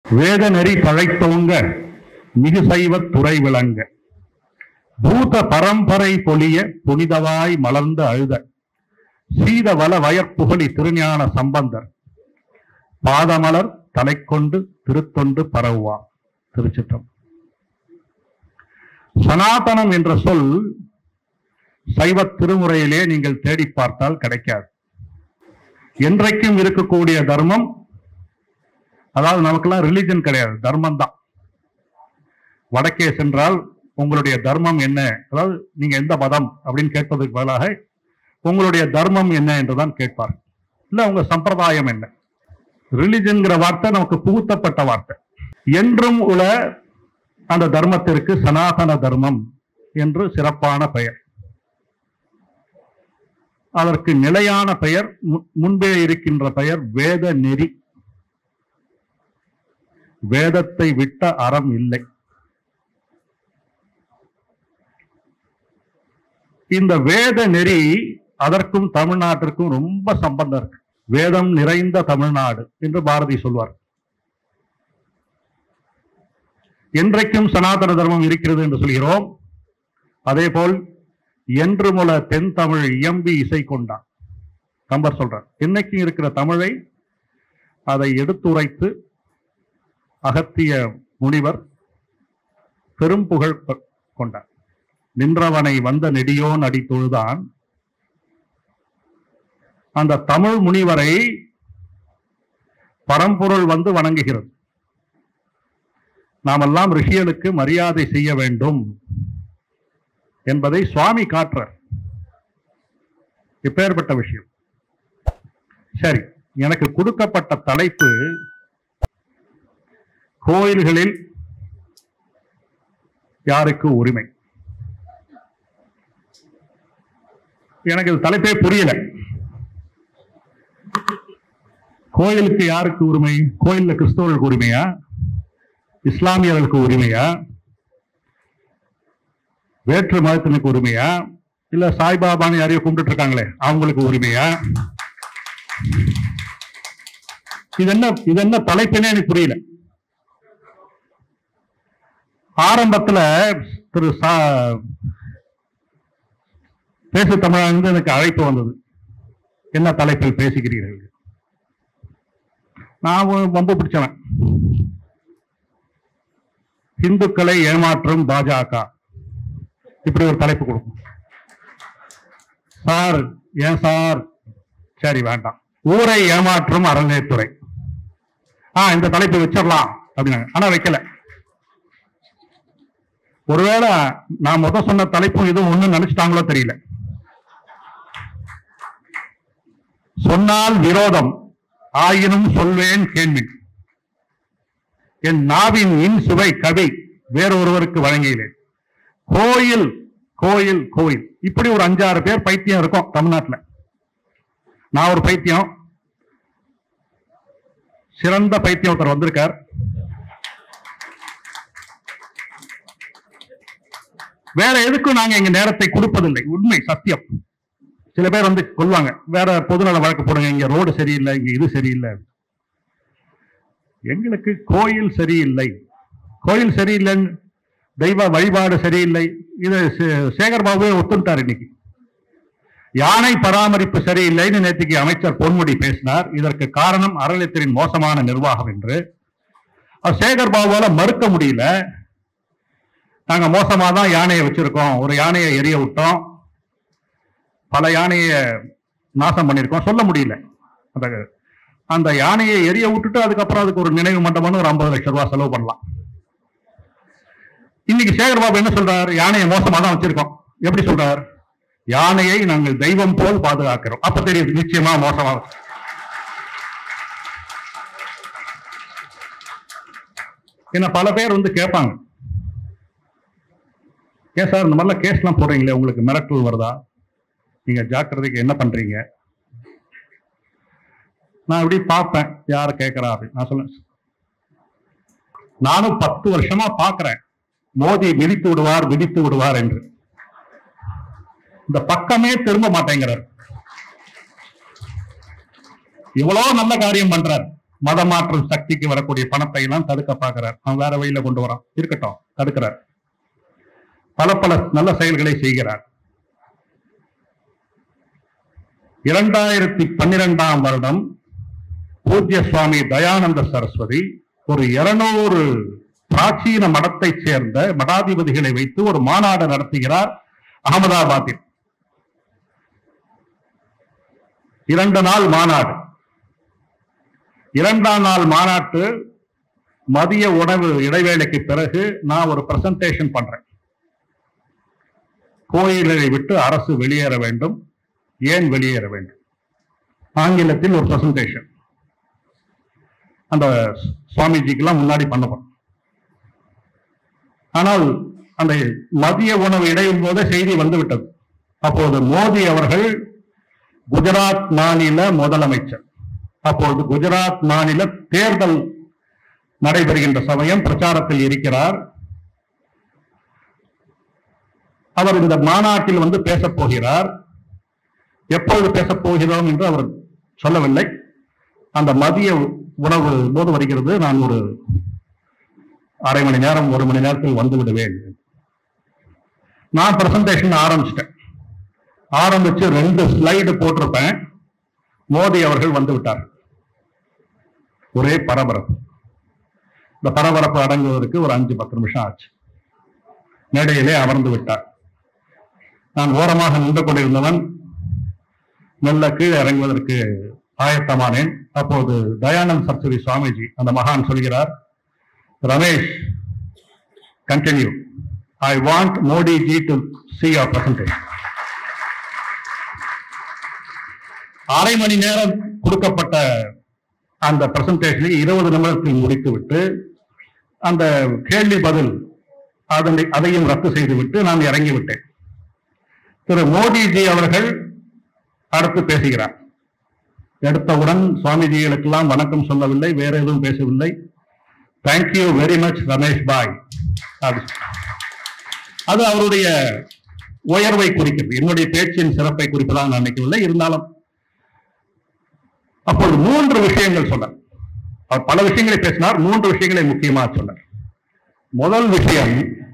வேத நெறி தழைத்தோங்க மிகு சைவத் துறை விளங்க பூத பரம்பரை பொலிய புனிதவாய் மலர்ந்த அழுத சீத வல வயற்புகழி திருஞான சம்பந்தர் பாதமலர் தலைக்கொண்டு திருத்தொண்டு பரவுவா. திருச்சிற்றம். சனாதனம் என்ற சொல் சைவ திருமுறையிலே நீங்கள் தேடி பார்த்தால் கிடைக்காது. என்றைக்கும் இருக்கக்கூடிய தர்மம், அதாவது நமக்கெல்லாம் ரிலிஜன் கிடையாது, தர்மம் தான். வடக்கே சென்றால் உங்களுடைய தர்மம் என்ன, அதாவது நீங்க எந்த மதம் அப்படின்னு கேட்பதற்கு பதிலாக உங்களுடைய தர்மம் என்ன என்றுதான் கேட்பார். இல்ல உங்க சம்பிரதாயம் என்ன. ரிலிஜன்கிற வார்த்தை நமக்கு புகுத்தப்பட்ட வார்த்தை. என்றும் உள்ள அந்த தர்மத்திற்கு சனாதன தர்மம் என்று சிறப்பான பெயர். அதற்கு நிலையான பெயர், முன்பே இருக்கின்ற பெயர் வேத நெறி. வேதத்தை விட்ட அறம் இல்லை. இந்த வேத நெறி அதற்கும் தமிழ்நாட்டிற்கும் ரொம்ப சம்பந்தம் இருக்கு. வேதம் நிறைந்த தமிழ்நாடு என்று பாரதி சொல்வார். என்றைக்கும் சனாதன தர்மம் இருக்கிறது என்று சொல்கிறோம். அதே போல் என்று முல தென் தமிழ் இயம்பி இசை கொண்டான் கம்பர் சொல்றார். இன்னைக்கும் இருக்கிற தமிழை அதை எடுத்துரைத்து அகத்திய முனிவர் பெரும் புகழ் கொண்டார். நின்றவனை வந்த நெடியோன் அடி தொழுதான். அந்த தமிழ் முனிவரை பரம்பொருள் வந்து வணங்குகிறது. நாமெல்லாம் ரிஷிகளுக்கு மரியாதை செய்ய வேண்டும் என்பதை சுவாமி காட்டுறார். இப்பேற்பட்ட விஷயம். சரி, எனக்கு கொடுக்கப்பட்ட தலைப்பு கோயில்களில் யாருக்கு உரிமை. எனக்கு இது தலைப்பே புரியல. கோயிலுக்கு யாருக்கு உரிமை? கோயில்ல கிறிஸ்தவர்களுக்கு உரிமையா, இஸ்லாமியர்களுக்கு உரிமையா, வேற்று மதத்தினுக்கு உரிமையா, இல்ல சாய்பாபான்னு யாரையும் கும்பிட்டு இருக்காங்களே அவங்களுக்கு உரிமையா? இது என்ன தலைப்புனே எனக்கு புரியல. ஆரம்பத்துல திரு பேசு தமிழ் எனக்கு அழைப்பு வந்தது. என்ன தலைப்பில் பேசுகிறீர்கள்? நான் வம்பு பிடிச்சவன். இந்துக்களை ஏமாற்றும் பாஜக, இப்படி ஒரு தலைப்பு கொடுக்கும். சார், ஏன் சார்? சரி வேண்டாம். ஊரை ஏமாற்றும் அறநிலையத்துறை, இந்த தலைப்பு வச்சிடலாம் அப்படின்னாங்க. ஆனா வைக்கல. ஒருவேளை நான் முதல் சொன்ன தலைப்பும் இதுவும் ஒண்ணு நினைச்சிட்டாங்களோ தெரியல. சொன்னால் விரோதம், ஆயினும் சொல்வேன் கேள்வி. என் நாவின் இன் சுவை கவி வேறொருவருக்கு வழங்கினேன். கோயில் கோயில் கோயில், இப்படி ஒரு 5-6 பேர் பைத்தியம் இருக்கும் தமிழ்நாட்டில். நான் ஒரு பைத்தியம், சிறந்த பைத்தியம் ஒருத்தர் வந்திருக்கார். வேற எதுக்கும் நாங்க எங்க நேரத்தை கொடுப்பதில்லை. உண்மை, சத்தியம். சில பேர் வந்து கொள்வாங்க, வேற பொதுநல வழக்கு போடுங்க, இங்க ரோடு சரியில்லை, இங்க இது சரியில்லை. எங்களுக்கு கோயில் சரியில்லை, கோயில் சரியில்லை, தெய்வ வழிபாடு சரியில்லை. இது சேகர் பாபுவே ஒத்துட்டார். இன்னைக்கு யானை பராமரிப்பு சரியில்லைன்னு நேற்றுக்கு அமைச்சர் பொன்முடி பேசினார். இதற்கு காரணம் அறநிலையத்தின் மோசமான நிர்வாகம் என்று. சேகர் பாபுவால மறுக்க முடியல. நாங்க மோசமா தான் யானையை வச்சிருக்கோம், ஒரு யானையை எரிய விட்டோம், பல யானையை நாசம் பண்ணிருக்கோம், சொல்ல முடியல. அந்த யானையை எரிய விட்டுட்டு அதுக்கப்புறம் அதுக்கு ஒரு நினைவு மண்டபம்னு ஒரு 50 லட்சம் ரூபாய் செலவு பண்ணலாம். இன்னைக்கு சேகர் பாபு என்ன சொல்றாரு? யானையை மோசமா தான் வச்சிருக்கோம். எப்படி சொல்றாரு? யானையை நாங்கள் தெய்வம் போல் பாதுகாக்கிறோம். அப்ப தெரியுது நிச்சயமா மோசமா. என்ன பல பேர் வந்து கேட்பாங்க, ஏன் சார் இந்த மாதிரிலாம் கேஸ் எல்லாம் போடுறீங்களே, உங்களுக்கு மிரட்டல் வருதா, நீங்க ஜாக்கிரதைக்கு என்ன பண்றீங்க? நான் இப்படி பார்ப்பேன், யார கேட்கறா அப்படின்னு. நான் சொல்ல, நானும் 10 வருஷமா பார்க்கிறேன், மோதி விதித்து விடுவார் என்று. இந்த பக்கமே திரும்ப மாட்டேங்கிறார். இவ்வளவு நல்ல காரியம் பண்றார், மதமாற்றும் சக்திக்கு வரக்கூடிய பணத்தை எல்லாம் தடுக்க பார்க்கிறார். அவன் வேற வழியில கொண்டு வரான், இருக்கட்டும், தடுக்கிறார். பல பல நல்ல செயல்களை செய்கிறார். 2012ஆம் வருடம் பூஜ்ய சுவாமி தயானந்த சரஸ்வதி ஒரு 200 பிராச்சீன மடத்தை சேர்ந்த மடாதிபதிகளை வைத்து ஒரு மாநாடு நடத்துகிறார் அகமதாபாத்தில். 2 நாள் மாநாடு. 2ஆம் நாள் மாநாட்டு மதிய உணவு இடைவேளைக்கு பிறகு நான் ஒரு பிரசன்டேஷன் பண்றேன். கோயிலை விட்டு அரசு வெளியேற வேண்டும், ஏன் வெளியேற வேண்டும், ஆங்கிலத்தில் ஒரு பிரசன்டேஷன். அந்த சுவாமிஜிக்கெல்லாம் முன்னாடி பண்ணப்படும். ஆனால் அந்த மதிய உணவு இடையும் போது செய்தி வந்துவிட்டது. அப்போது மோடி அவர்கள் குஜராத் மாநில முதலமைச்சர், அப்போது குஜராத் மாநில தேர்தல் நடைபெறுகின்ற சமயம் பிரச்சாரத்தில் இருக்கிறார். அவர் இந்த மாநாட்டில் வந்து பேசப் போகிறார். எப்பொழுது பேசப் போகிறோம் என்று அவர் சொல்லவில்லை. அந்த மதிய உணவு போது வருகிறது, நான் ஒரு அரை மணி நேரம் 1 மணி நேரத்தில் வந்து விடுவேன். நான் பிரசன்டேஷன் ஆரம்பிச்சிட்டேன். ஆரம்பிச்சு 2 ஸ்லைடு போட்டிருப்பேன். மோடி அவர்கள் வந்து விட்டார். ஒரே பரபரப்பு. இந்த பரபரப்பு அடங்குவதற்கு ஒரு 5-10 நிமிஷம் ஆச்சு. மேடையிலே அமர்ந்து விட்டார். நான் ஓரமாக நின்று கொண்டிருந்தவன் நல்ல கீழே இறங்குவதற்கு ஆயத்தமானேன். அப்போது தயானந்த் சரஸ்வதி சுவாமிஜி அந்த மகான் சொல்கிறார், Ramesh, continue. I want Modi ji to see your presentation. அரை மணி நேரம் கொடுக்கப்பட்ட அந்த பிரசன்டேஷனை 20 நிமிடத்தில் முடித்துவிட்டு அந்த கேள்வி பதில் அதையும் ரத்து செய்துவிட்டு நான் இறங்கிவிட்டேன். திரு மோடிஜி அவர்கள் அடுத்து பேசுகிறார். எடுத்தவுடன் சுவாமிஜிகளுக்கெல்லாம் வணக்கம் சொல்லவில்லை, வேற எதுவும் பேசவில்லை. Thank you very much Ramesh bhai. அது அவருடைய உயர்வை குறிக்கிறது, என்னுடைய பேச்சின் சிறப்பை குறிப்பதாக நான் நினைக்கவில்லை. இருந்தாலும் அப்பொழுது 3 விஷயங்கள் சொன்னார். அவர் பல விஷயங்களை பேசினார், 3 விஷயங்களை முக்கியமாக சொன்னார். முதல் விஷயம்,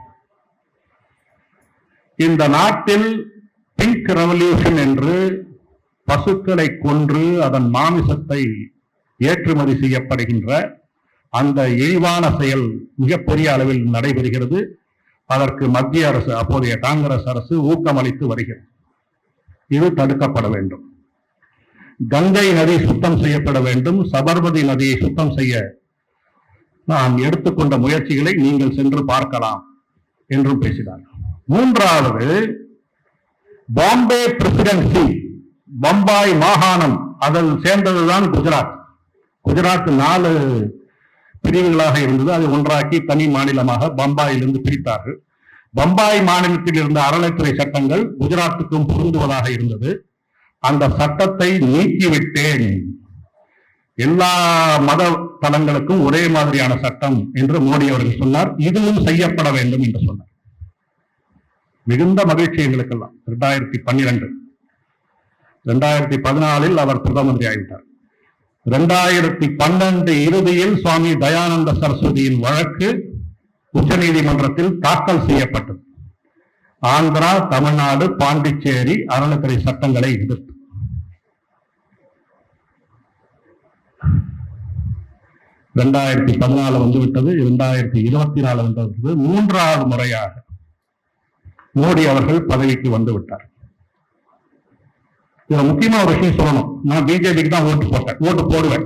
இந்த நாட்டில் பிங்க் ரெவல்யூஷன் என்று பசுக்களை கொன்று அதன் மாமிசத்தை ஏற்றுமதி செய்யப்படுகின்ற அந்த இழிவான செயல் மிகப்பெரிய அளவில் நடைபெறுகிறது. அதற்கு மத்திய அரசு, அப்போதைய காங்கிரஸ் அரசு ஊக்கமளித்து வருகிறது. இது தடுக்கப்பட வேண்டும். கங்கை நதி சுத்தம் செய்யப்பட வேண்டும். சபர்மதி நதியை சுத்தம் செய்ய நாம் எடுத்துக்கொண்ட முயற்சிகளை நீங்கள் சென்று பார்க்கலாம் என்றும் பேசினார். 3வது, பாம்பே பிரசிடென்சி, பம்பாய் மாகாணம், அதில் சேர்ந்ததுதான் குஜராத். குஜராத் 4 பிரிவுகளாக இருந்தது. அதை ஒன்றாக்கி தனி மாநிலமாக பம்பாயிலிருந்து பிரித்தார்கள். பம்பாய் மாநிலத்தில் இருந்த அறநிலைத்துறை சட்டங்கள் குஜராத்துக்கும் பொருந்துவதாக இருந்தது. அந்த சட்டத்தை நீக்கிவிட்டேன். எல்லா மத தலங்களுக்கும் ஒரே மாதிரியான சட்டம் என்று மோடி அவர்கள் சொன்னார். இதுவும் செய்யப்பட வேண்டும் என்று சொன்னார். மிகுந்த மகிழ்ச்சி எங்களுக்கெல்லாம். 2012, 2014 அவர் பிரதம மந்திரி ஆகிவிட்டார். 2012 இறுதியில் சுவாமி தயானந்த சரஸ்வதியின் வழக்கு உச்ச நீதிமன்றத்தில் தாக்கல் செய்யப்பட்டது. ஆந்திரா, தமிழ்நாடு, பாண்டிச்சேரி அறநிலைத்துறை சட்டங்களை எதிர்த்து. 2014 வந்துவிட்டது, 2024 வந்துவிட்டது. 3வது முறையாக மோடி அவர்கள் பதவிக்கு வந்து விட்டார். இதுல முக்கியமா ஒரு விஷயம் சொல்லணும். நான் பிஜேபிக்கு தான் ஓட்டு போடுவேன்.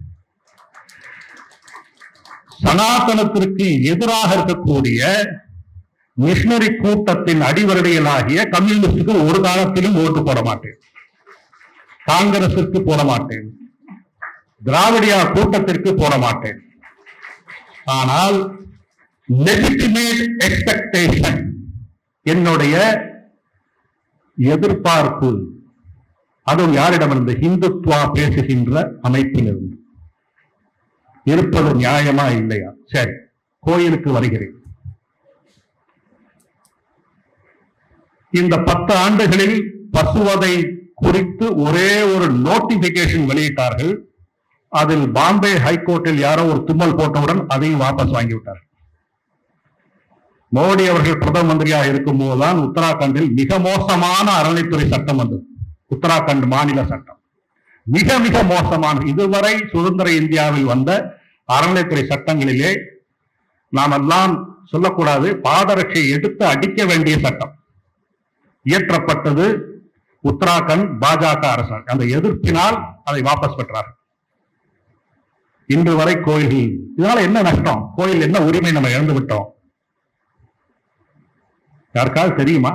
சனாதனத்திற்கு எதிராக இருக்கக்கூடிய மிஷனரி கூட்டத்தின் அடிவருடைகளாகிய கம்யூனிஸ்டுக்கு ஒரு காலத்திலும் ஓட்டு போட மாட்டேன். காங்கிரசுக்கு போட மாட்டேன். திராவிடியா கூட்டத்திற்கு போட மாட்டேன். ஆனால் லெஜிட்டிமேட் எக்ஸ்பெக்டேஷன், என்னுடைய எதிர்பார்ப்பு, அதுவும் யாரிடமிருந்து? இந்துத்வா பேசுகின்ற அமைப்பிலிருந்து இருப்பது நியாயமா இல்லையா? சரி, கோயிலுக்கு வருகிறேன். இந்த 10 ஆண்டுகளில் பசுவதை குறித்து ஒரே ஒரு நோட்டிபிகேஷன் வெளியிட்டார்கள். அதில் பாம்பே ஹைகோர்ட்டில் யாரோ ஒரு தும்மல் போட்டவுடன் அதையும் வாபஸ் வாங்கிவிட்டார். மோடி அவர்கள் பிரதம மந்திரியாக இருக்கும் போதுதான் உத்தராகண்டில் மிக மோசமான அறநிலைத்துறை சட்டம் வந்தது. உத்தராகண்ட் மாநில சட்டம் மிக மிக மோசமான, இதுவரை சுதந்திர இந்தியாவில் வந்த அறநிலைத்துறை சட்டங்களிலே நாம் எல்லாம் சொல்லக்கூடாது, பாதரட்சை எடுத்து அடிக்க வேண்டிய சட்டம் இயற்றப்பட்டது உத்தராகண்ட் பாஜக அரசாங்கம். அந்த எதிர்ப்பினால் அதை வாபஸ் பெற்றார். இன்று வரை கோயில்கள், இதனால என்ன நஷ்டம்? கோயில் என்ன உரிமை நம்ம இழந்து விட்டோம்? யாருக்காவது தெரியுமா?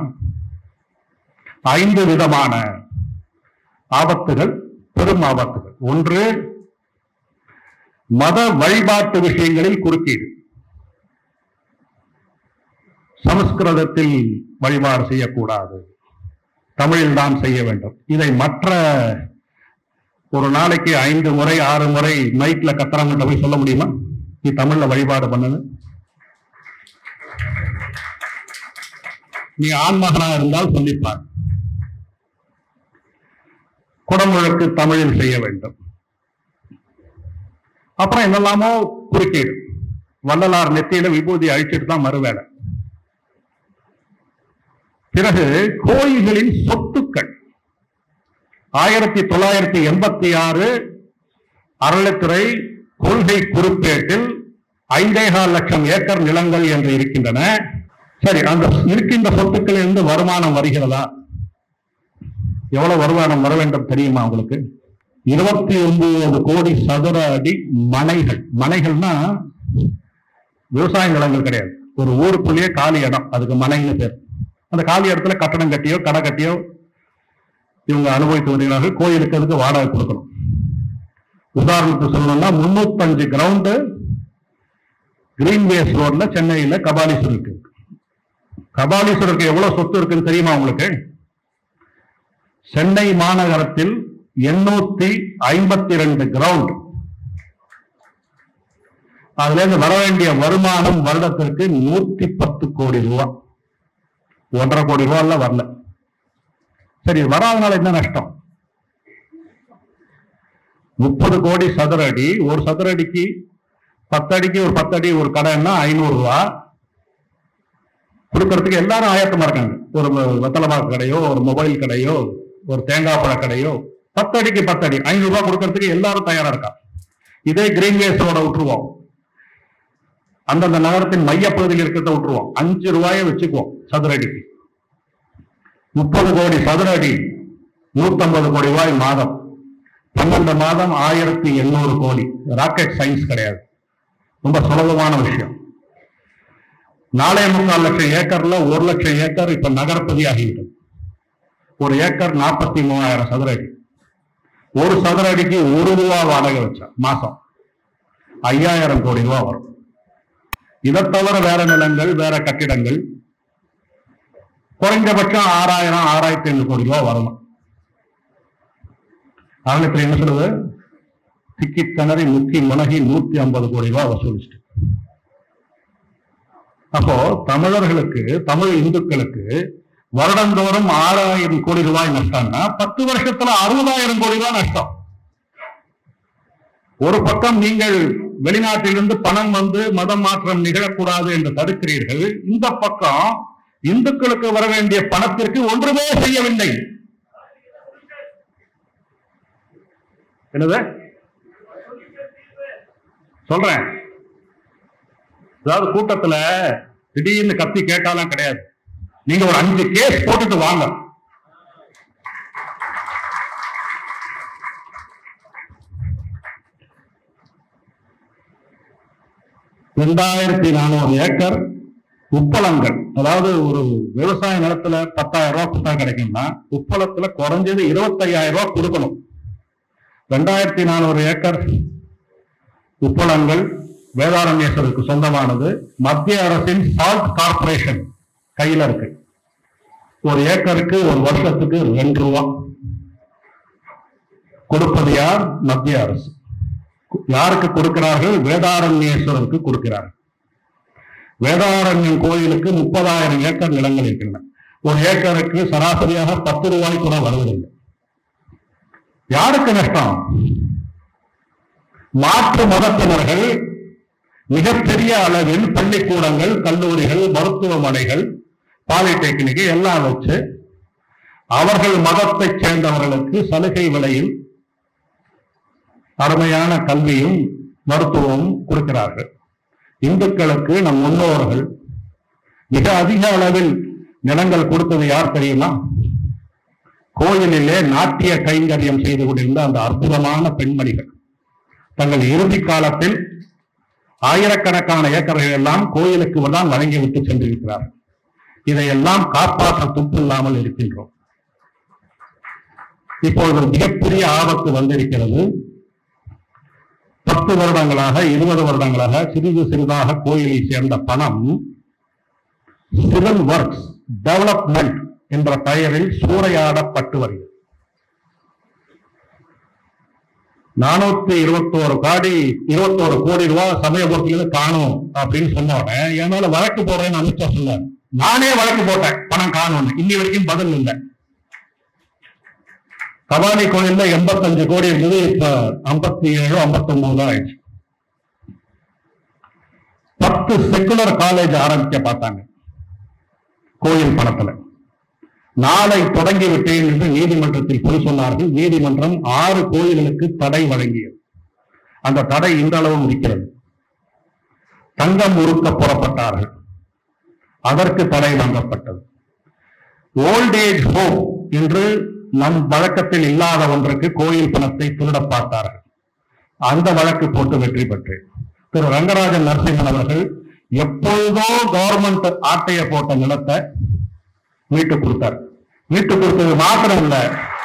5 விதமான ஆபத்துகள், பெரும் ஆபத்துகள். ஒன்று, மத வழிபாட்டு விஷயங்களில் குறுக்கீடு. சமஸ்கிருதத்தில் வழிபாடு செய்யக்கூடாது, தமிழில் தான் செய்ய வேண்டும். இதை மற்ற ஒரு நாளைக்கு 5 முறை 6 முறை மைக்ல கத்துறாங்கிட்ட போய் சொல்ல முடியுமா? நீ தமிழ்ல வழிபாடு பண்ணது, நீ ஆண்மகனா இருந்தால் சொல்லிப்பார். குடமுழுக்கு தமிழில் செய்ய வேண்டும். அப்புறம் என்னெல்லாமோ குறுக்கீடு. வள்ளலார் நெத்தியில விபூதி அழிச்சிட்டு தான் மறுவேளை. பிறகு கோயில்களின் சொத்துக்கள் 1986 அறநிலைத்துறை கொள்கை குறிப்பேட்டில் 5.25 லட்சம் ஏக்கர் நிலங்கள் என்று இருக்கின்றன. சரி, அந்த இருக்கின்ற சொத்துக்களில் இருந்து வருமானம் வருகிறதா? எவ்வளவு வருமானம் வர வேண்டும் தெரியுமா உங்களுக்கு? 29 கோடி சதுர அடி மனைகள். மனைகள்னா விவசாய நிலங்கள் கிடையாது, ஒரு ஊருக்குள்ளேயே காலி இடம், அதுக்கு மனைன்னு பேர். அந்த காலி இடத்துல கட்டடம் கட்டியோ கடை கட்டியோ இவங்க அனுபவித்து வருகிறார்கள். கோயிலுக்கு அதுக்கு வாடகை கொடுக்கணும். உதாரணத்துக்கு சொல்லணும்னா 305 கிரவுண்டு கிரீன்வேஸ் ரோட்ல சென்னையில கபாலீஸ்வரர் இருக்கு. கபாலீஸ்வரருக்கு எவ்வளவு சொத்து இருக்குன்னு தெரியுமா உங்களுக்கு? சென்னை மாநகரத்தில் 852 கிரவுண்ட். அதுல இருந்து வர வேண்டிய வருமானம் வருடத்திற்கு 110 கோடி ரூபாய். 1.5 கோடி ரூபாய் வரல. சரி, வராதனால என்ன நஷ்டம்? 30 கோடி சதுர அடி. ஒரு சதுர அடிக்கு 10 அடிக்கு ஒரு 10 அடி ஒரு கடைன்னா 500 ரூபாய் கொடுக்கறதுக்கு எல்லாரும் ஆயத்தமா இருக்காங்க. ஒரு வெத்தலைபாக்கு கடையோ, ஒரு மொபைல் கடையோ, ஒரு தேங்காய் பழ கடையோ 10 அடிக்கு 10 அடி 500 ரூபாய் கொடுக்கறதுக்கு எல்லாரும் தயாரா இருக்கா. இதே கிரீன்வேஸ் ரோட விட்டுருவோம், அந்தந்த நகரத்தின் மையப்பகுதியில் இருக்கிறத விட்டுருவோம், 5 ரூபாயை வச்சுக்குவோம் சதுர அடிக்கு. 30 கோடி சதுர அடி 150 கோடி ரூபாய் மாதம். 12 மாதம் 1800 கோடி. ராக்கெட் சயின்ஸ் கிடையாது, ரொம்ப சுலபமான விஷயம். 4.25 லட்சம் ஏக்கர்ல 1 லட்சம் ஏக்கர் இப்ப நகரப்பகுதி ஆகிவிட்டது. ஒரு ஏக்கர் 43,000 சதுர அடி. ஒரு சதுர அடிக்கு 1 ரூபாய் வாடகை வச்சா மாசம் 5000 கோடி ரூபாய் வரும். இதை தவிர வேற நிலங்கள், வேற கட்டிடங்கள் குறைந்தபட்சம் 6000 6500 கோடி ரூபாய் வரணும். அறநிலையத்துல என்ன சொல்லுது? திக்கி திணறி முக்கி முனகி 150 கோடி ரூபாய் வசூலிச்சுட்டு. அப்போ தமிழர்களுக்கு, தமிழ் இந்துக்களுக்கு வருடந்தோறும் 6000 கோடி ரூபாய் நஷ்டம்னா 10 வருஷத்துல 60,000 கோடி ரூபாய் நஷ்டம். ஒரு பக்கம் நீங்கள் வெளிநாட்டிலிருந்து பணம் வந்து மதம் மாற்றம் நிகழக்கூடாது என்று தடுக்கிறீர்கள், இந்த பக்கம் இந்துக்களுக்கு வர வேண்டிய பணத்திற்கு ஒன்றுமே செய்யவில்லை. என்னது சொல்றேன்? அதாவது கூட்டத்துல திடீர்னு கத்தி கேட்டாலும் கிடையாது. நீங்க ஒரு 5 கேஸ் போட்டுட்டு வாங்க. $2,400 ஏக்கர் உப்பளங்கள். அதாவது ஒரு விவசாய நிலத்துல 10,000 ரூபாய் கொடுத்தா கிடைக்கும்னா உப்பளத்துல குறைஞ்சது 25,000 ரூபாய் கொடுக்கணும். 2,400 ஏக்கர் உப்பளங்கள் வேதாரண்யேஸ்வருக்கு சொந்தமானது. மத்திய அரசின் சால்ட் கார்பரேஷன் கையில இருக்கு. ஒரு ஏக்கருக்கு ஒரு வருஷத்துக்கு 2 ரூபாய் கொடுப்பது யார்? மத்திய அரசு. யாருக்கு கொடுக்கிறார்கள்? வேதாரண்யேஸ்வரருக்கு கொடுக்கிறார்கள். வேதாரண்யம் கோயிலுக்கு 30,000 ஏக்கர் நிலங்கள் இருக்கின்றன. ஒரு ஏக்கருக்கு சராசரியாக 10 ரூபாய் கூட வருவதில்லை. யாருக்கு நஷ்டம்? மாற்று மதத்தினர்கள் மிகப்பெரிய அளவில் பள்ளிக்கூடங்கள், கல்லூரிகள், மருத்துவமனைகள், பாலிடெக்னிக் எல்லாம் வச்சு அவர்கள் மதத்தைச் சேர்ந்தவர்களுக்கு சலுகை விலையில் அருமையான கல்வியும் மருத்துவமும் கொடுக்கிறார்கள். இந்துக்களுக்கு நம் முன்னோர்கள் மிக அதிக அளவில் நிலங்கள் கொடுத்தது யார் தெரியுமா? கோயிலிலே நாட்டிய கைங்கரியம் செய்து கொண்டிருந்த அந்த அற்புதமான பெண்மணிகள் தங்கள் இறுதி காலத்தில் ஆயிரக்கணக்கான ஏக்கர்கள் எல்லாம் கோயிலுக்கு தான் வழங்கிவிட்டு சென்றிருக்கிறார்கள். இதையெல்லாம் காப்பாற்ற துப்பில்லாமல் இருக்கின்றோம். இப்பொழுது மிகப்பெரிய ஆபத்து வந்திருக்கிறது. 10 வருடங்களாக 20 வருடங்களாக சிறிது சிறிதாக கோயிலை சேர்ந்த பணம் சிவில் ஒர்க்ஸ் டெவலப்மெண்ட் என்ற பெயரில் சூறையாடப்பட்டு வருகிறது. 421 கோடி ரூபாய் சமயபுரத்திலிருந்து காணும் அப்படின்னு சொன்னோட என் மேல வழக்கு போடுறேன்னு அமித்ஷா சொன்னார். நானே வழக்கு போட்டேன், பணம் காணும். இன்னி வரைக்கும் பதில் இல்லை. கபாலி கோயில்ல 85 கோடி இருந்தது, இப்ப 57 59 ஆயிடுச்சு. 10 செக்குலர் காலேஜ் ஆரம்பிக்க பார்த்தாங்க கோயில் பணத்துல. நாளை தொடங்கிவிட்டேன் என்று நீதிமன்றத்தில் போய் சொன்னார்கள். நீதிமன்றம் 6 கோயில்களுக்கு தடை வழங்கியது. அந்த தடை இன்றளவும் இருக்கிறது. தங்கம் உருக்க புறப்பட்டார்கள், அதற்கு தடை வாங்கப்பட்டது. ஓல்டேஜ் ஹோம் என்று நம் வழக்கத்தில் இல்லாத ஒன்றுக்கு கோயில் பணத்தை திருட பார்த்தார்கள். அந்த வழக்கு போட்டு வெற்றி பெற்றேன். திரு ரங்கராஜன் நரசிம்மன் அவர்கள் எப்பொழுதோ கவர்மெண்ட் ஆட்டைய போட்ட நிலத்தை மீட்டு கொடுத்தார். மீட்டு கொடுத்தது மாத்திரம் இல்ல,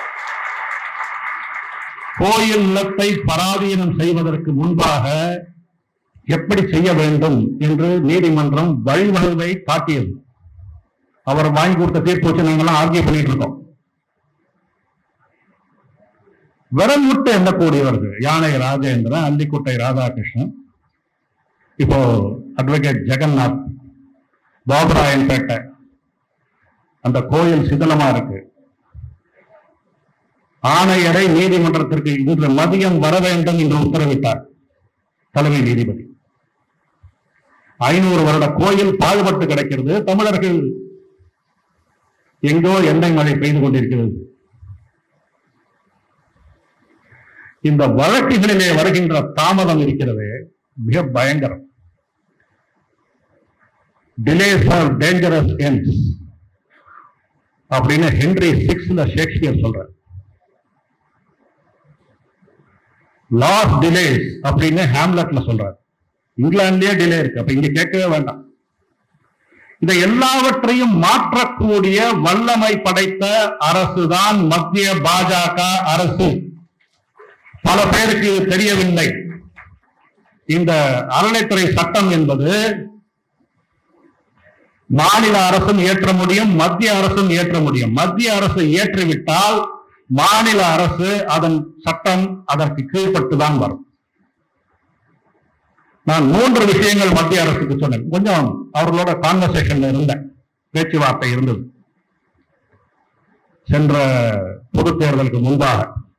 கோயில் நிலத்தை பராதீனம் செய்வதற்கு முன்பாக எப்படி செய்ய வேண்டும் என்று நீதிமன்றம் வழிவகை காட்டியது. அவர் வாங்கி கொடுத்த தீர்ப்பு வச்சு நாங்கெல்லாம் ஆர்கியூ பண்ணிட்டு இருக்கோம். விரல் விட்டு எண்ணக்கூடியவர்கள் யானை ராஜேந்திரன், அல்லிக்குட்டை ராதாகிருஷ்ணன், இப்போ அட்வொகேட் ஜெகநாத், பாபுராயன் பேட்டை, அந்த கோயில் சிதலமா இருக்கு. ஆணையரை நீதிமன்றத்திற்கு இன்று மதியம் வர வேண்டும் என்று உத்தரவிட்டார் தலைமை நீதிபதி. 500 வருட கோயில் பாடுபட்டு கிடக்கிறது. தமிழர்கள் எங்கோ எண்ணெய் மழை பெய்து கொண்டிருக்கிறது. இந்த வழக்குகளிலே வருகின்ற தாமதம் இருக்கிறது மிக பயங்கரம். டிலேஸ் ஆர் டேஞ்சரஸ் எண்ட்ஸ் அப்படின்னு ஹென்றி 6 ஷேக்ஸ்பியர் சொல்றார். லாஸ்ட் டிலேஸ் அப்படின்னு ஹாம்லெட்ல சொல்றார். இங்கிலாந்துலயே டிலே இருக்கு, அப்ப இங்க கேட்கவே வேண்டாம். இதை எல்லாவற்றையும் மாற்றக்கூடிய வல்லமை படைத்த அரசுதான் மத்திய பாஜக அரசு. பல பேருக்கு தெரியவில்லை. இந்த அறநிலைத்துறை சட்டம் என்பது மாநில அரசும் இயற்ற முடியும், மத்திய அரசும் இயற்ற முடியும். மத்திய அரசு இயற்றிவிட்டால் மாநில அரசு அதன் சட்டம் அதற்கு கீழ்பட்டுதான் வரும். நான் 3 விஷயங்கள் மத்திய அரசுக்கு சொன்னேன். கொஞ்சம் அவர்களோட கான்வர்சேஷன்ல இருந்தேன், பேச்சுவார்த்தை இருந்தது சென்ற பொது தேர்தலுக்கு முன்பாக.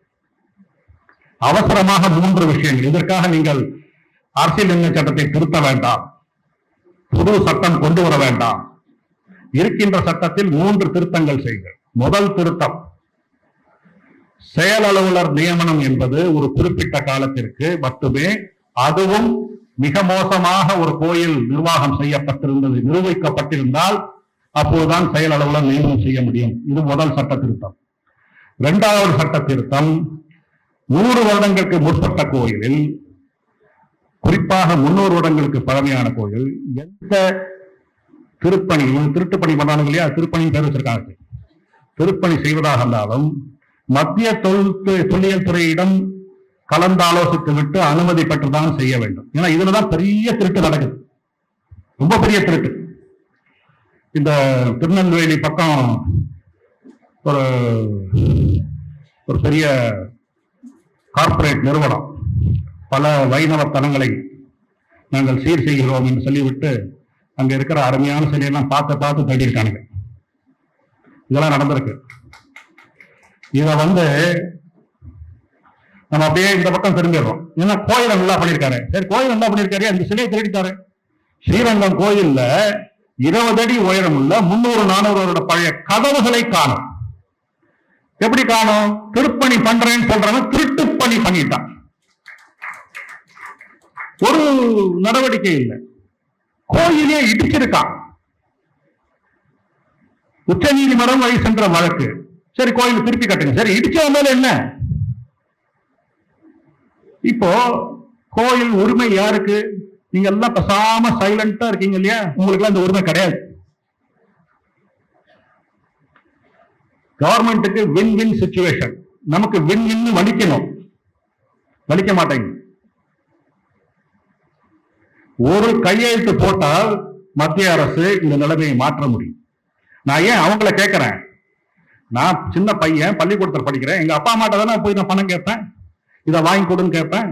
அவசரமாக 3 விஷயங்கள். இதற்காக நீங்கள் அரசியலமைப்பு சட்டத்தை திருத்த வேண்டாம், புது சட்டம் கொண்டு வர வேண்டாம். இருக்கின்ற சட்டத்தில் 3 திருத்தங்கள் செய்யுங்கள். முதல் திருத்தம், செயல் அலுவலர் நியமனம் என்பது ஒரு குறிப்பிட்ட காலத்திற்கு மட்டுமே, அதுவும் மிக மோசமாக ஒரு கோயில் நிர்வாகம் செய்யப்பட்டிருந்தது நிரூபிக்கப்பட்டிருந்தால் அப்போதுதான் செயல் அலுவலர் நியமனம் செய்ய முடியும். இது முதல் சட்ட திருத்தம். 2வது சட்ட திருத்தம், 100 வருடங்களுக்கு முற்பட்ட கோயிலில், குறிப்பாக 300 வருடங்களுக்கு பழமையான கோயில், எந்த திருப்பணி திருட்டுப்பணி பண்ணாங்க இல்லையா, திருப்பணி பேர் வச்சிருக்காங்க, திருப்பணி செய்வதாக இருந்தாலும் மத்திய தொல்லியல் துறையிடம் கலந்தாலோசித்து விட்டு அனுமதி பெற்றுதான் செய்ய வேண்டும். ஏன்னா இதுலதான் பெரிய திருட்டு நடக்குது, ரொம்ப பெரிய திருட்டு. இந்த திருநெல்வேலி பக்கம் ஒரு பெரிய கார்ப்பரேட் நிறுவனம் பல வைணவ தலங்களை நாங்கள் சீர் செய்கிறோம் என்று சொல்லிவிட்டு அங்க இருக்கிற அருமையான சிலையெல்லாம் பார்த்து தேடியிருக்கானுங்க. இதெல்லாம் நடந்திருக்கு. இத நம்ம அப்படியே இந்த பக்கம் திரும்பிடுறோம். ஏன்னா கோயிலை நல்லா பண்ணியிருக்காரு. சரி, கோயில் நல்லா பண்ணியிருக்காரு, அந்த சிலையை திருடிட்டாரு. ஸ்ரீரங்கம் கோயில்ல 20 அடி உயரம் உள்ள 300-400 வருட பழைய கதவுகளை காணும். எப்படி காணும்? திருப்பணி பண்றேன்னு சொல்றவன் திருட்டு பணி பண்ணிட்டான். ஒரு நடவடிக்கை இல்லை. கோயிலே இடிச்சிருக்கான். உச்ச நீதிமன்றம் வழி சென்ற வழக்கு. சரி, கோயில் திருப்பி கட்டுங்க. சரி, இடிச்சு வந்தாலும் என்ன? இப்போ கோயில் உரிமை யாருக்கு? நீங்க எல்லாம் பேசாம சைலண்டா இருக்கீங்க இல்லையா? உங்களுக்கு எல்லாம் இந்த உரிமை கிடையாது. கவர்மெண்ட்டுக்கு வின் வின் சிச்சுவேஷன். நமக்கு வின் வின் வலிக்கணும், வலிக்க மாட்டேங்க. ஒரு கையெழுத்து போட்டால் மத்திய அரசு இந்த நிலைமையை மாற்ற முடியும். நான் ஏன் அவங்கள கேட்கிறேன்? நான் சின்ன பையன், பள்ளிக்கூடத்தில் படிக்கிறேன். எங்க அப்பா அம்மாட்ட தானே போய் நான் பணம் கேட்பேன், இதை வாங்கி கொடுன்னு கேட்பேன்.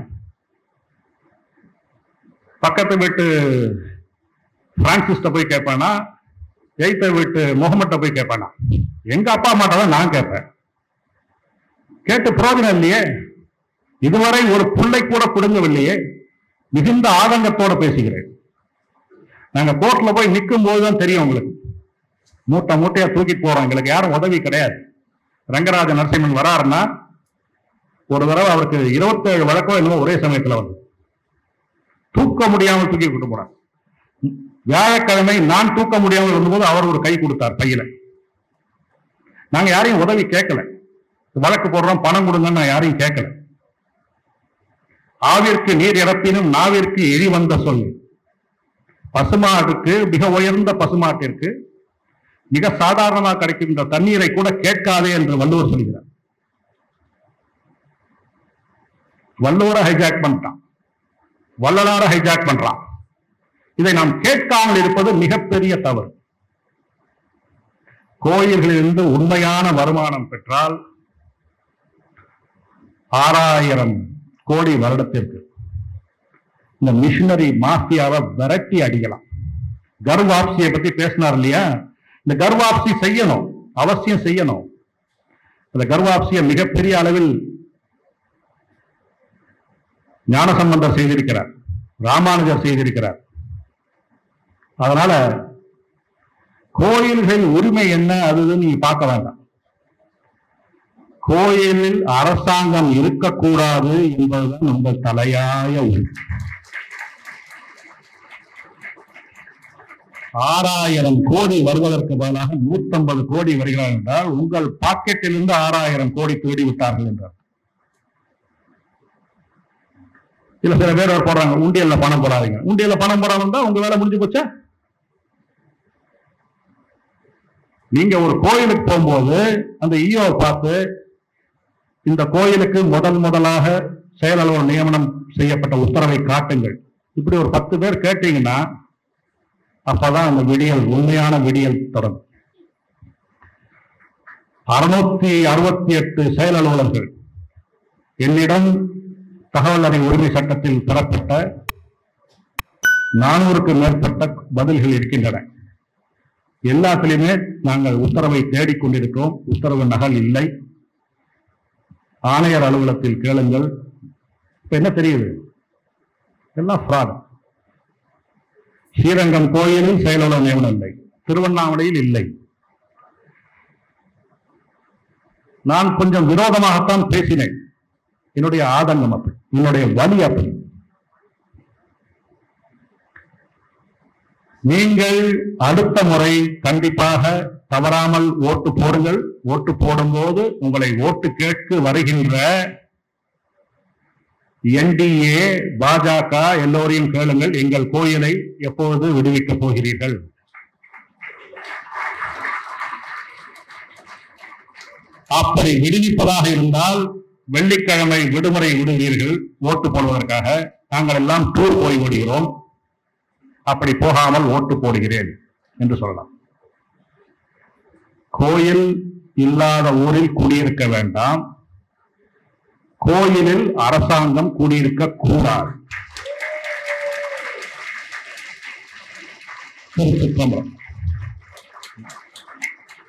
பக்கத்து வீட்டு பிரான்சிஸ்ட போய் கேட்பேனா, எய்த்த வீட்டு முகமட்ட போய் கேட்பேனா? எங்க அப்பா அம்மாட்ட தான் நான் கேட்பேன். கேட்டு பிரயோஜனம் இல்லையே. இதுவரை ஒரு பிள்ளை கூட பிடுங்கவில்லையே. மிகுந்த ஆதங்கத்தோட பேசுகிறேன். நாங்க கோர்ட்ல போய் நிற்கும் போதுதான் தெரியும் உங்களுக்கு. மூட்டை மூட்டையா தூக்கிட்டு போறோம். எங்களுக்கு யாரும் உதவி கிடையாது. ரங்கராஜ நரசிம்மன் வராருன்னா ஒரு தடவை அவருக்கு 27 வழக்கோ என்னவோ ஒரே சமயத்துல வந்து தூக்க முடியாமல் தூக்கி கொண்டு போறார். வியாழக்கிழமை நான் தூக்க முடியாமல் இருந்தபோது அவர் ஒரு கை கொடுத்தார் பையில. நாங்க யாரையும் உதவி கேட்கல. வழக்கு போடுறோம், பணம் கொடுங்கன்னு நான் யாரையும் கேட்கல. ஆவிற்கு நீர் இறப்பினும் நாவிற்கு எரி வந்த சொல். பசுமாட்டுக்கு, மிக உயர்ந்த பசுமாட்டிற்கு மிக சாதாரணமாக கிடைக்கின்ற தண்ணீரை கூட கேட்காதே என்று வள்ளுவர் சொல்கிறார். வள்ளுவரை ஹைஜாக் பண்ணிட்டான், வள்ளலாரை ஹைஜாக் பண்றான். இதை நாம் கேட்காமல் இருப்பது மிகப்பெரிய தவறு. கோயில்களிலிருந்து உண்மையான வருமானம் பெற்றால் 6000 கோடி வருடத்திற்கு இந்த மிஷினரி மாஃபியாவை விரட்டி அடிக்கலாம். கர்வாப்சியை பத்தி பேசினார் இல்லையா? இந்த கர்வாப்சி செய்யணும், அவசியம் செய்யணும். இந்த கர்வாப்சியை மிகப்பெரிய அளவில் ஞானசம்பந்தர் செய்திருக்கிறார், ராமானுஜர் செய்திருக்கிறார். அதனால கோயில்கள் உரிமை என்ன அதுன்னு நீங்க பார்க்க வேண்டாம். கோயிலில் அரசாங்கம் இருக்கக்கூடாது என்பதுதான் உங்கள் தலையாய உரிமை. 6000 கோடி வருவதற்கு பதிலாக 150 கோடி வருகிறார் என்றால் உங்கள் பாக்கெட்டிலிருந்து 6000 கோடி தேடி விட்டார்கள் என்றார். இல்ல சில பேர் போடுறாங்க, உண்டியல்ல பணம் போடாதீங்க. உண்டியல்ல பணம் போடாம இருந்தா உங்க வேலை முடிஞ்சு போச்சா? நீங்க ஒரு கோயிலுக்கு போகும்போது அந்த ஈஓ பார்த்து இந்த கோயிலுக்கு முதலாக செயல் அலுவலர் நியமனம் செய்யப்பட்ட உத்தரவை காட்டுங்கள், இப்படி ஒரு 10 பேர் கேட்டீங்கன்னா அப்பதான் அந்த விடியல், உண்மையான விடியல் தொடங்கும். 668 செயல் அலுவலர்கள் என்னிடம் தகவல் அறிவு உரிமை சட்டத்தில் பெறப்பட்ட 400க்கும் மேற்பட்ட பதில்கள் இருக்கின்றன. எல்லாத்திலுமே நாங்கள் உத்தரவை தேடிக்கொண்டிருக்கிறோம். உத்தரவு நகல் இல்லை. ஆணையர் அலுவலகத்தில் கேளுங்கள். இப்ப என்ன தெரியுது? எல்லாம் ஃப்ராட். ஸ்ரீரங்கம் கோயிலில் செயலாளர் நியமனம் இல்லை, திருவண்ணாமலையில் இல்லை. நான் கொஞ்சம் விரோதமாகத்தான் பேசினேன். என்னுடைய ஆதங்கம் அப்படி, என்னுடைய வலி அப்படி. நீங்கள் அடுத்த முறை கண்டிப்பாக தவறாமல் ஓட்டு போடுங்கள். ஓட்டு போடும்போது உங்களை ஓட்டு கேட்க வருகின்ற என்டிஏ, பாஜக எல்லோரையும் கேளுங்கள், எங்கள் கோயிலை எப்பொழுது விடுவிக்கப் போகிறீர்கள்? அப்படி விடுவிப்பதாக இருந்தால் வெள்ளிக்கிழமை விடுமுறை விடுவீர்கள் ஓட்டு போடுவதற்காக. நாங்கள் எல்லாம் டூர் போய் விடுகிறோம், அப்படி போகாமல் ஓட்டு போடுகிறேன் என்று சொல்லலாம். கோயில் இல்லாத ஊரில் குடியிருக்க வேண்டாம், கோயிலில் அரசாங்கம் குடியிருக்க கூடாது.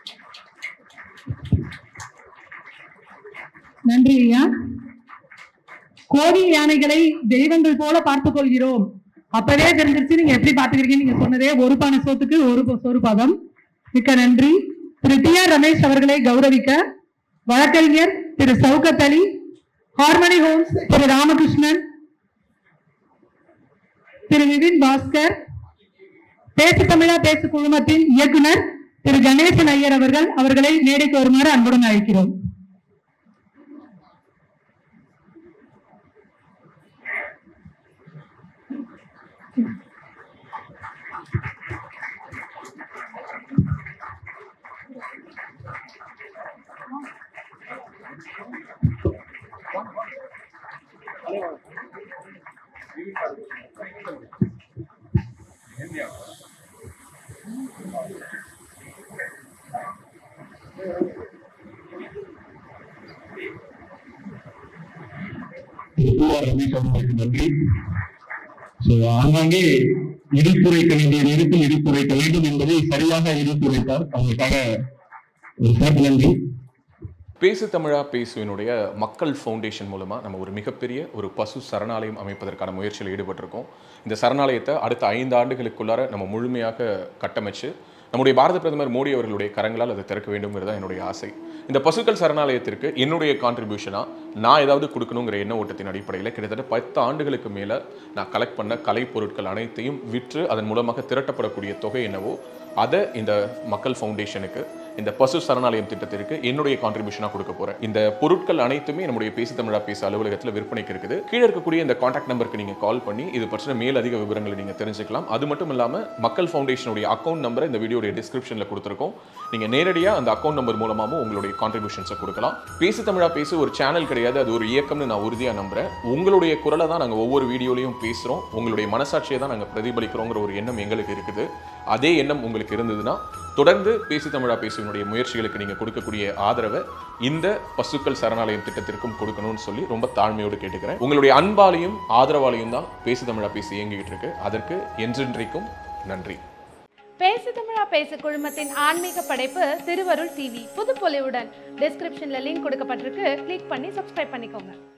நன்றி ஐயா. கோடி யானைகளை தெய்வங்கள் போல பார்த்துக் கொள்கிறோம். அப்பவே தெரிஞ்சிருச்சு நீங்க எப்படி பாத்துக்கிறீங்க. நீங்க சொன்னதே ஒரு பானை சோத்துக்கு ஒரு சோறு பாதம். மிக்க நன்றி. திரு டி ஆர் ரமேஷ் அவர்களை கௌரவிக்க வழக்கறிஞர் திரு சவுகத் அலி, ஹார்மனி ஹோம்ஸ் திரு ராமகிருஷ்ணன், திரு விபின் பாஸ்கர், பேசு தமிழா பேசு குழுமத்தின் இயக்குனர் திரு கணேசன் ஐயர் அவர்களை மேடைக்கு வருமாறு அன்புடன் அழைக்கிறோம். நன்றி. ஆங்காங்கே எடுத்துரைக்க வேண்டிய நேரத்தில் எடுத்துரைக்க வேண்டும் என்பதை சரியாக எடுத்துரைத்தார். அவங்களுக்காக ஒரு சிறப்பு நன்றி. பேசு தமிழா பேசுவினுடைய மக்கள் ஃபவுண்டேஷன் மூலமாக நம்ம ஒரு மிகப்பெரிய ஒரு பசு சரணாலயம் அமைப்பதற்கான முயற்சியில் ஈடுபட்டிருக்கோம். இந்த சரணாலயத்தை அடுத்த 5 ஆண்டுகளுக்குள்ளார நம்ம முழுமையாக கட்டமைச்சு நம்முடைய பாரத பிரதமர் மோடி அவர்களுடைய கரங்களால் அதை திறக்க வேண்டும்ங்கிறது தான் என்னுடைய ஆசை. இந்த பசுக்கள் சரணாலயத்திற்கு என்னுடைய கான்ட்ரிபியூஷனாக நான் ஏதாவது கொடுக்கணுங்கிற எண்ண ஓட்டத்தின் அடிப்படையில் கிட்டத்தட்ட 10 ஆண்டுகளுக்கு மேலே நான் கலெக்ட் பண்ண கலை பொருட்கள் அனைத்தையும் விற்று அதன் மூலமாக திரட்டப்படக்கூடிய தொகை என்னவோ அதை இந்த மக்கள் ஃபவுண்டேஷனுக்கு, இந்த பசு சரணாலயம் திட்டத்திற்கு என்னுடைய கான்ட்ரிபியூஷனாக கொடுக்க போகிறேன். இந்த பொருட்கள் அனைத்துமே நம்முடைய பேசு தமிழா பேசு அலுவலகத்தில் விற்பனைக்கு இருக்குது. கீழே இருக்கக்கூடிய இந்த கான்டாக்ட் நம்பருக்கு நீங்கள் கால் பண்ணி இது பற்றின மேலதிக விவரங்களை நீங்கள் தெரிஞ்சுக்கலாம். அது மட்டும் இல்லாமல் மக்கள் ஃபவுண்டேஷனுடைய அக்கௌண்ட் நம்பரை இந்த வீடியோடைய டிஸ்கிரிப்ஷனில் கொடுத்துருக்கோம். நீங்கள் நேரடியாக அந்த அக்கௌண்ட் நம்பர் மூலமாகவும் உங்களுடைய கான்ட்ரிபியூஷன்ஸை கொடுக்கலாம். பேசு தமிழா பேசு ஒரு சேனல் கிடையாது, அது ஒரு இயக்கம்னு நான் உறுதியாக நம்புகிறேன். உங்களுடைய குரலை தான் நாங்கள் ஒவ்வொரு வீடியோலையும் பேசுகிறோம், உங்களுடைய மனசாட்சியை தான் நாங்கள் பிரதிபலிக்கிறோங்கிற ஒரு எண்ணம் எங்களுக்கு இருக்குது. அதே எண்ணம் உங்களுக்கு இருந்ததுன்னா தொடர்ந்து பேசு தமிழா பேசுவினுடைய முயற்சிகளுக்கு நீங்கள் கொடுக்கக்கூடிய ஆதரவை இந்த பசுக்கள் சரணாலயம் திட்டத்திற்கும் கொடுக்கணும்னு சொல்லி ரொம்ப தாழ்மையோடு கேட்டுக்கிறேன். உங்களுடைய அன்பாலையும் ஆதரவாலையும் தான் பேசு தமிழா பேசு இயங்கிட்டு இருக்கு. அதற்கு என்றென்றைக்கும் நன்றி. பேசு தமிழா பேசு குழுமத்தின் ஆன்மீக படைப்பு திருவருள் டிவி புதுப்பொலிவுடன் டிஸ்கிரிப்ஷன்ல லிங்க் கொடுக்கப்பட்டிருக்கு. கிளிக் பண்ணி சப்ஸ்கிரைப் பண்ணிக்கோங்க.